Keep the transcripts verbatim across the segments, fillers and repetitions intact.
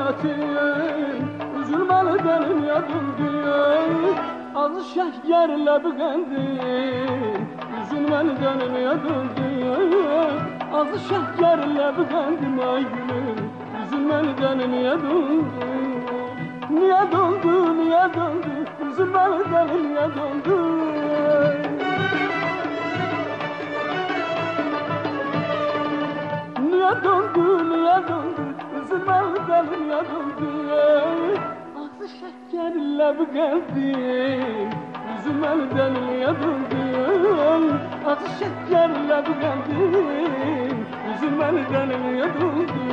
hasretim, üzülmeli dünya döndü. Ağzı şekerle bükendim, üzülmeli dünya döndü. Ağzı şekerle bükendim ay gülüm, üzülmeli dünya döndü. Niye döndü, niye döndü, üzülmeli dünya döndü. Niye döndü, niye döndü, üzülmeli dünya döndü. Ağzı şekerle bükendim, üzülmeli dünya döndü. Ağzı şekerle bükendim, üzülmeli dünya döndü.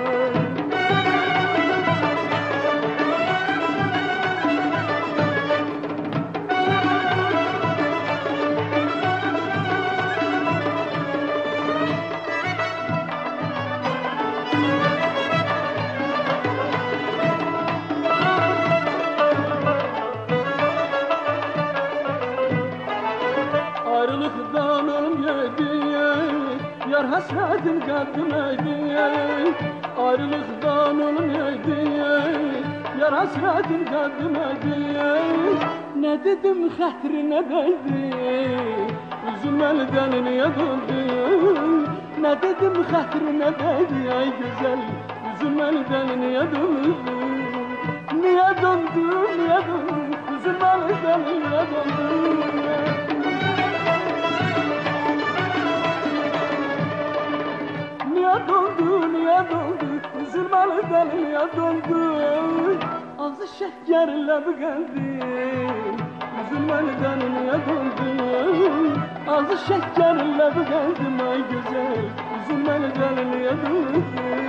Ayrılıktan ölüm yedi, yar hasretin kalbimeydi. Ayrılıktan ölüm yedi, yar hasretin kalbimeydi. Ne dedim hatrine değdi, üzülmeli niye döndü. Ne dedim hatrine değdi ay güzel, üzülmeli niye döndü. Niye döndü, niye döndü, üzülmeli niye döndü. Niye döndü, niye döndü, üzülmeli deliye döndü. Ağzı şekerle bükendim, üzülmeli deliye döndü. Ağzı şekerle bükendim ay güzel, üzülmeli deliye döndü.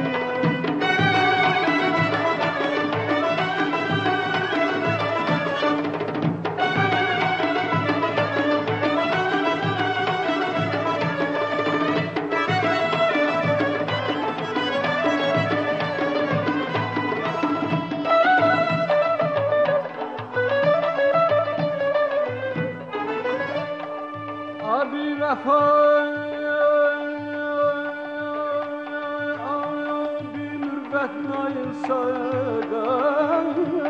Abi vefa, abi mürvet nail sağdan.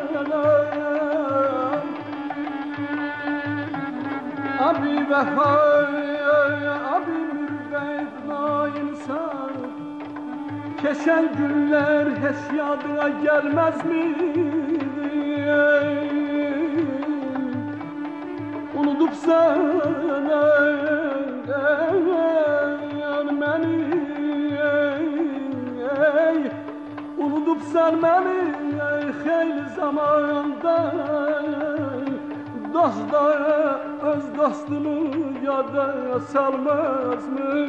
Abi vefa, abi mürvet nail sağdan. Keçen günler hiç yadına gelmez mi? Unutup sana beni, unutup sen beni hayli zamanda. Dostlara öz dostunu yada salmaz mı?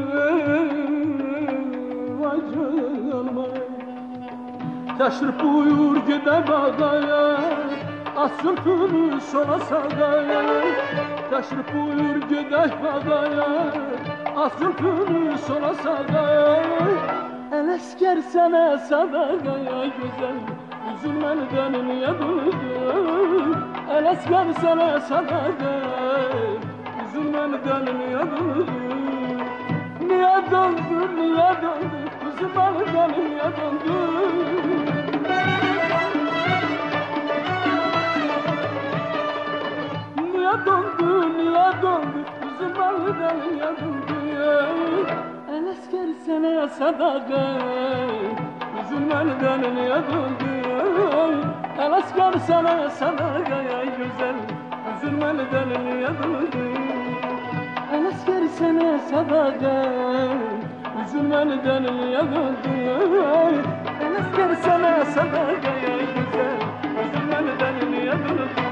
Vay canıma. Teşrif buyur gide bağdaya, az sürtünü sola sağdaya. Teşrif buyur gide bağdaya, az sürtünü sola sağdaya. El esker sana sadakaya güzel, üzülmeli niye döndü. El esker sana sadakaya, üzülmeli niye döndü. Niye döndü, niye döndü, üzülmeli niye döndü. Niye döndü, niye döndü, üzülmeli niye döndü. El esker sana sadaka, üzülmeli niye döndü. El esker sana sadaka ya güzel, üzülmeli niye döndü. El esker sana sadaka, üzülmeli niye döndü. El esker sana sadaka ya güzel, üzülmeli niye döndü.